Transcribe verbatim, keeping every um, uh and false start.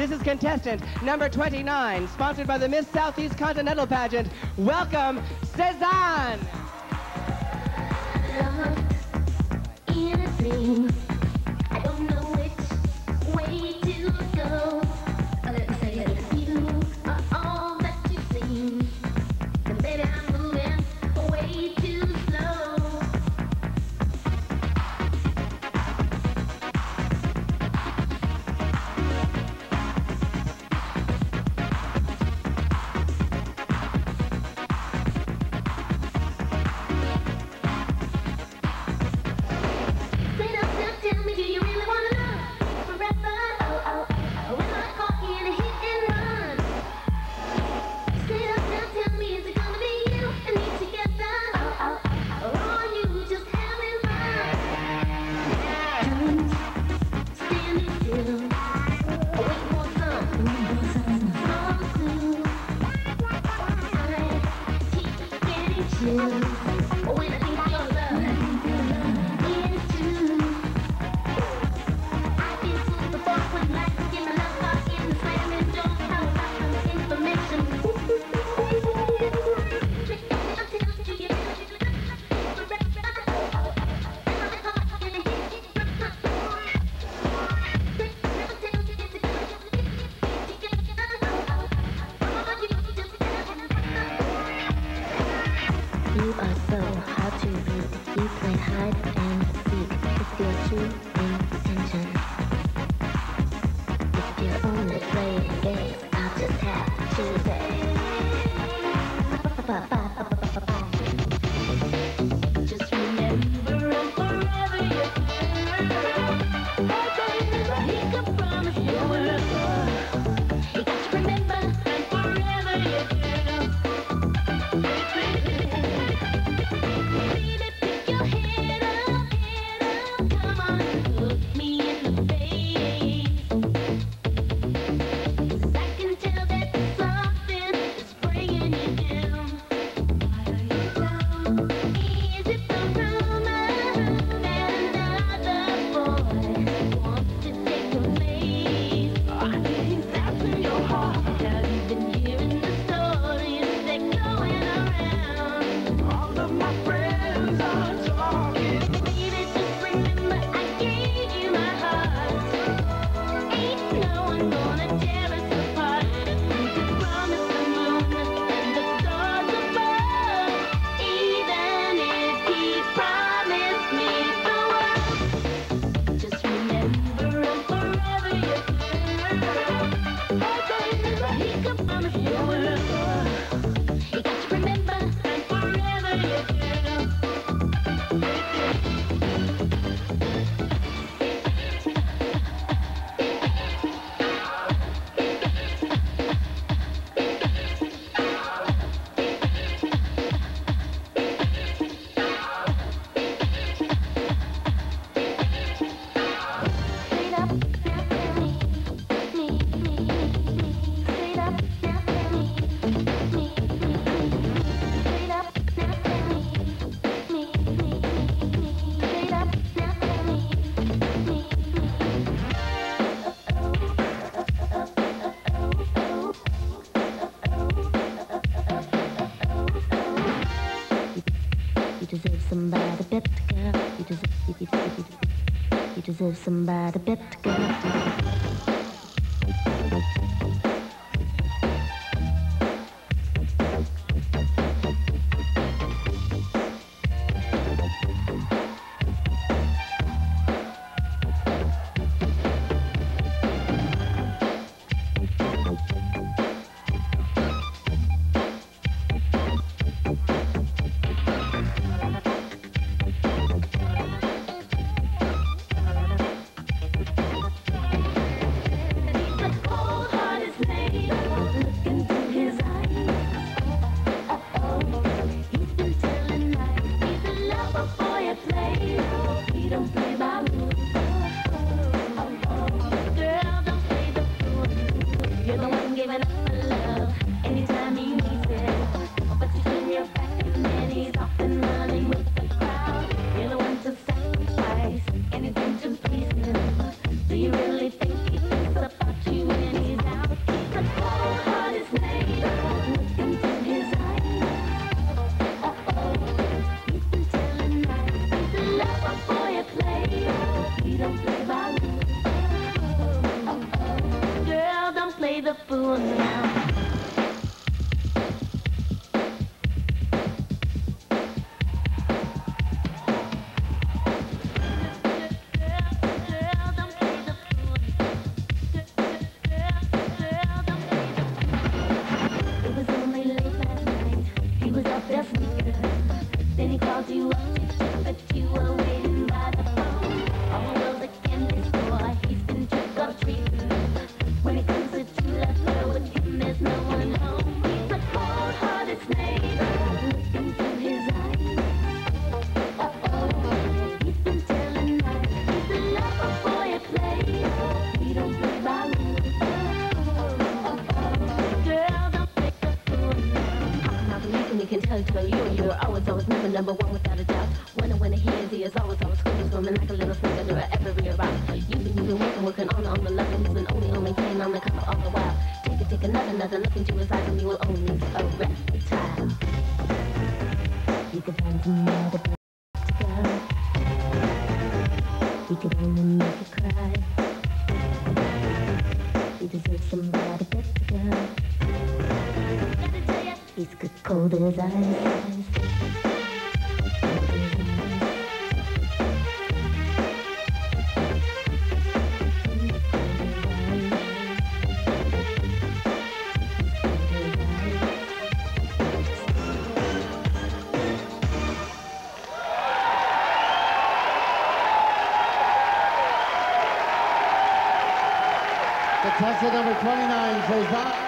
This is contestant number twenty-nine, sponsored by the Miss Southeast Continental Pageant. Welcome, Cezanne! In a dream, I don't know which way to go. Let me say that you are all that you seem. And baby, I'm moving way too slow. Tell me, do you really want to love forever? Oh, oh, oh, am I caught in a hit and run? Straight up now, tell me, is it gonna be you and me together? Oh, oh, oh, or are you just having fun? Standing still, waiting for something soon. I keep getting chills when I think your love is true. You are so hard to read. You play hide and seek to steal true intention. If you're only playing games, I'll just have to say. Just remember and forever you're there. He could promise you will. You got to remember and forever you're there. Baby, pick your head up, head up. Come on, look me in the face. 'Cause I can tell that something is bringing you down. Why are you down? Is it the rumor that another boy wants to take your place? I think that's in your heart. Have you been hearing the stories that going around? All of my friends are talking. Baby, just remember I gave you my heart. Ain't no one gonna tear us apart. You can promise the moon and the stars above, even if he promised me the world. Just remember and forever you're there. He could promise you will. You got to remember and forever you're there. Straight up, now tell me, me, me, me. Straight up, now tell me, me, me, me. Straight up, now tell me, me, me, me. Straight up, now tell me, me, me. You deserve somebody better, girl. You deserve, you, you, you, you, you deserve somebody better, girl. Do you really think he thinks about you when he's the fool now. Then he called you up to check that you were waiting by the phone. All those again this boy, he's been trick or treating. When it comes to true love, girl, with him there's no one home. He's a cold-hearted snake. Look into his eyes. Uh-oh, he's been telling lies. He's a lover boy at play. He don't play by rules. Uh-oh, girl, don't take the fool now. I'm not believing he can tell you to you. You're always, always never number one without a doubt. When and when he is, he is always, always screaming, swimming like a little snake under every rock. You've been, you've been working, working on, on the love, and he's been only, only playing on the cover all the while. Take it, take another, another look into his eyes, and you will only see a reptile. You could find another place to go. He could only make you cry. You deserve somebody better. He's good, cold as ice. Contestant number twenty-nine, Cesar.